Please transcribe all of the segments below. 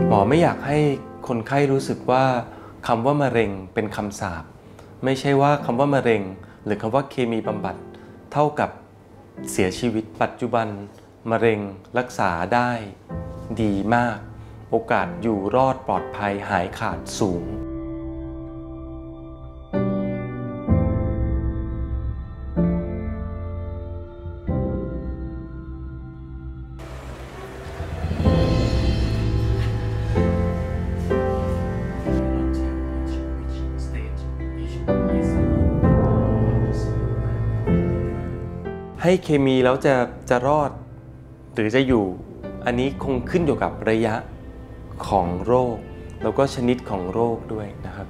หมอไม่อยากให้คนไข้รู้สึกว่าคำว่ามะเร็งเป็นคำสาปไม่ใช่ว่าคำว่ามะเร็งหรือคำว่าเคมีบำบัดเท่ากับเสียชีวิตปัจจุบันมะเร็งรักษาได้ดีมากโอกาสอยู่รอดปลอดภัยหายขาดสูงให้เคมีแล้วจะรอดหรือจะอยู่อันนี้คงขึ้นอยู่กับระยะของโรคแล้วก็ชนิดของโรคด้วยนะครับ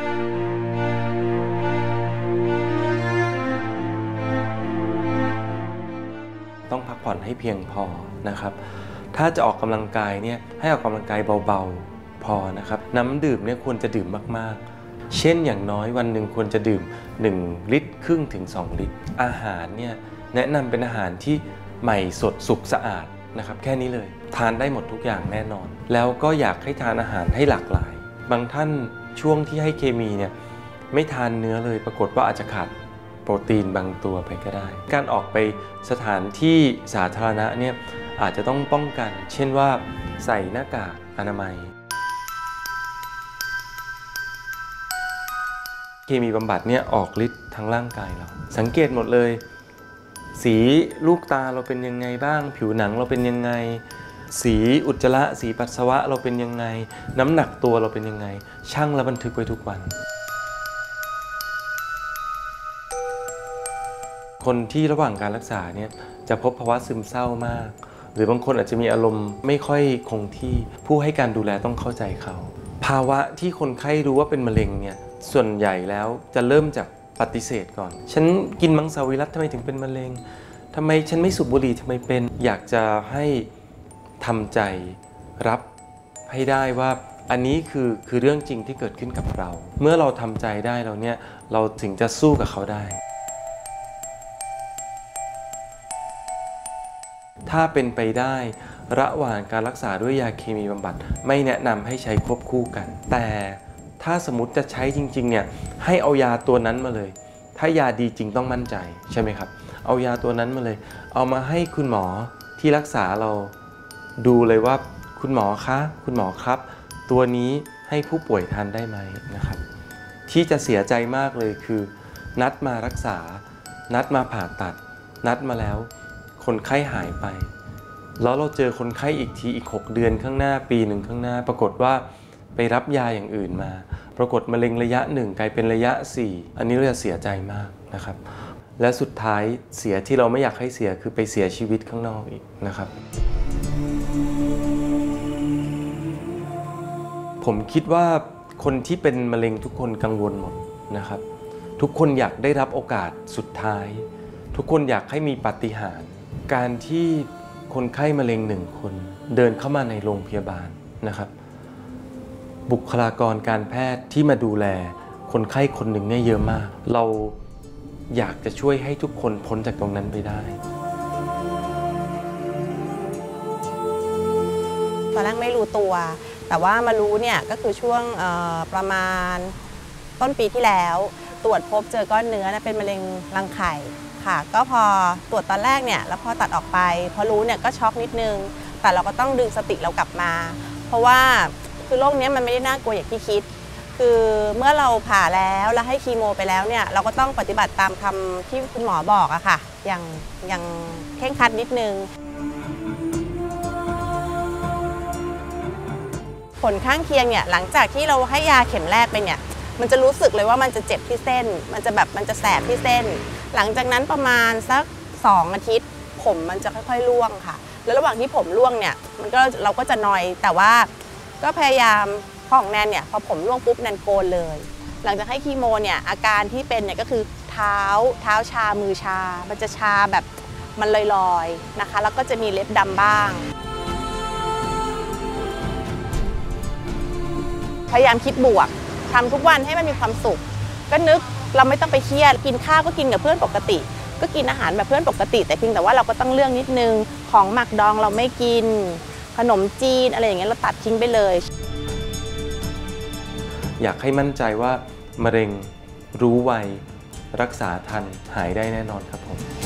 ต้องพักผ่อนให้เพียงพอนะครับถ้าจะออกกำลังกายเนี่ยให้ออกกำลังกายเบาๆพอนะครับน้ำดื่มเนี่ยควรจะดื่มมากๆเช่นอย่างน้อยวันหนึ่งควรจะดื่ม1 ลิตรครึ่งถึง2 ลิตรอาหารเนี่ยแนะนำเป็นอาหารที่ใหม่สดสุกสะอาดนะครับแค่นี้เลยทานได้หมดทุกอย่างแน่นอนแล้วก็อยากให้ทานอาหารให้หลากหลายบางท่านช่วงที่ให้เคมีเนี่ยไม่ทานเนื้อเลยปรากฏว่าอาจจะขาดโปรตีนบางตัวไปก็ได้การออกไปสถานที่สาธารณะเนี่ยอาจจะต้องป้องกันเช่นว่าใส่หน้ากากอนามัยเคมีบำบัดเนี่ยออกฤทธิ์ทั้งร่างกายเราสังเกตหมดเลยสีลูกตาเราเป็นยังไงบ้างผิวหนังเราเป็นยังไงสีอุจจาระสีปัสสาวะเราเป็นยังไงน้ำหนักตัวเราเป็นยังไงชั่งและบันทึกไว้ทุกวันคนที่ระหว่างการรักษาเนี่ยจะพบภาวะซึมเศร้ามากหรือบางคนอาจจะมีอารมณ์ไม่ค่อยคงที่ผู้ให้การดูแลต้องเข้าใจเขาภาวะที่คนไข้รู้ว่าเป็นมะเร็งเนี่ยส่วนใหญ่แล้วจะเริ่มจากปฏิเสธก่อนฉันกินมังสวิรัติทำไมถึงเป็นมะเร็งทำไมฉันไม่สูบบุหรี่ทำไมเป็นอยากจะให้ทำใจรับให้ได้ว่าอันนี้คือเรื่องจริงที่เกิดขึ้นกับเราเมื่อเราทำใจได้แล้วเนี่ยเราถึงจะสู้กับเขาได้ถ้าเป็นไปได้ระหว่างการรักษาด้วยยาเคมีบำบัดไม่แนะนำให้ใช้ควบคู่กันแต่ถ้าสมมติจะใช้จริงๆเนี่ยให้เอายาตัวนั้นมาเลยถ้ายาดีจริงต้องมั่นใจใช่ไหมครับเอายาตัวนั้นมาเลยเอามาให้คุณหมอที่รักษาเราดูเลยว่าคุณหมอคะคุณหมอครับตัวนี้ให้ผู้ป่วยทานได้ไหมนะครับที่จะเสียใจมากเลยคือนัดมารักษานัดมาผ่าตัดนัดมาแล้วคนไข้หายไปแล้วเราเจอคนไข้อีกทีอีก6 เดือนข้างหน้าปีหนึ่งข้างหน้าปรากฏว่าไปรับยาอย่างอื่นมาปรากฏมะเร็งระยะ1กลายเป็นระยะ4อันนี้เราจะเสียใจมากนะครับและสุดท้ายเสียที่เราไม่อยากให้เสียคือไปเสียชีวิตข้างนอกอีกนะครับผมคิดว่าคนที่เป็นมะเร็งทุกคนกังวลหมดนะครับทุกคนอยากได้รับโอกาสสุดท้ายทุกคนอยากให้มีปาฏิหาริย์การที่คนไข้มะเร็ง1 คนเดินเข้ามาในโรงพยาบาลนะครับบุคลากรการแพทย์ที่มาดูแลคนไข้คนหนึ่งเนี่ยเยอะมากเราอยากจะช่วยให้ทุกคนพ้นจากตรงนั้นไปได้ตอนแรกไม่รู้ตัวแต่ว่ามารู้เนี่ยก็คือช่วงประมาณต้นปีที่แล้วตรวจพบเจอก้อนเนื้อเป็นมะเร็งรังไข่ค่ะก็พอตรวจตอนแรกเนี่ยแล้วพอตัดออกไปพอรู้เนี่ยก็ช็อกนิดนึงแต่เราก็ต้องดึงสติเรากลับมาเพราะว่าคือโรคนี้มันไม่ได้น่ากลัวอย่างที่คิดคือเมื่อเราผ่าแล้วให้คีโมไปแล้วเนี่ยเราก็ต้องปฏิบัติตามคำที่คุณหมอบอกอะค่ะอย่างเคร่งครัดนิดนึงผลข้างเคียงเนี่ยหลังจากที่เราให้ยาเข็มแรกไปเนี่ยมันจะรู้สึกเลยว่ามันจะเจ็บที่เส้นมันจะแสบที่เส้นหลังจากนั้นประมาณสัก2 อาทิตย์ผมมันจะค่อยๆร่วงค่ะแล้วระหว่างที่ผมร่วงเนี่ยเราก็จะนอยแต่ว่าก็พยายามของแนนเนี่ยพอผมร่วงปุ๊บแนนโกนเลยหลังจากให้คีโมเนี่ยอาการที่เป็นเนี่ยก็คือเท้าชามือชามันจะชาแบบมันลอยๆนะคะแล้วก็จะมีเล็บดำบ้างพยายามคิดบวกทำทุกวันให้มันมีความสุขก็นึกเราไม่ต้องไปเครียดกินข้าวก็กินกับเพื่อนปกติก็กินอาหารแบบเพื่อนปกติแต่เพียงแต่ว่าเราก็ต้องเลือกนิดนึงของหมักดองเราไม่กินขนมจีนอะไรอย่างเงี้ยเราตัดทิ้งไปเลยอยากให้มั่นใจว่ามะเร็งรู้ไวรักษาทันหายได้แน่นอนครับผม